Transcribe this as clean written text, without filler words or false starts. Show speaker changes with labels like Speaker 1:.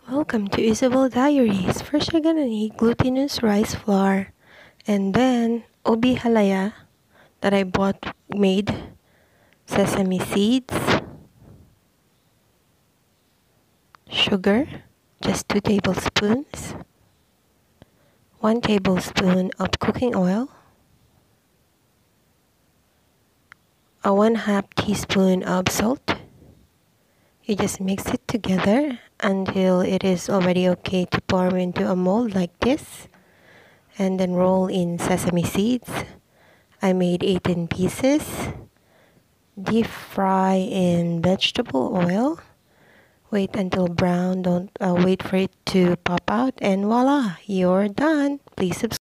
Speaker 1: Welcome to Isabel Diaries. First, you're gonna need glutinous rice flour, and then Ube Halaya that I bought made, sesame seeds, sugar, just 2 tablespoons, 1 tablespoon of cooking oil, a 1/2 teaspoon of salt. You just mix it together until it is already okay to pour into a mold like this, and then roll in sesame seeds. I made 18 pieces. Deep fry in vegetable oil. Wait until brown. Don't wait for it to pop out, and voila, you're done. Please subscribe.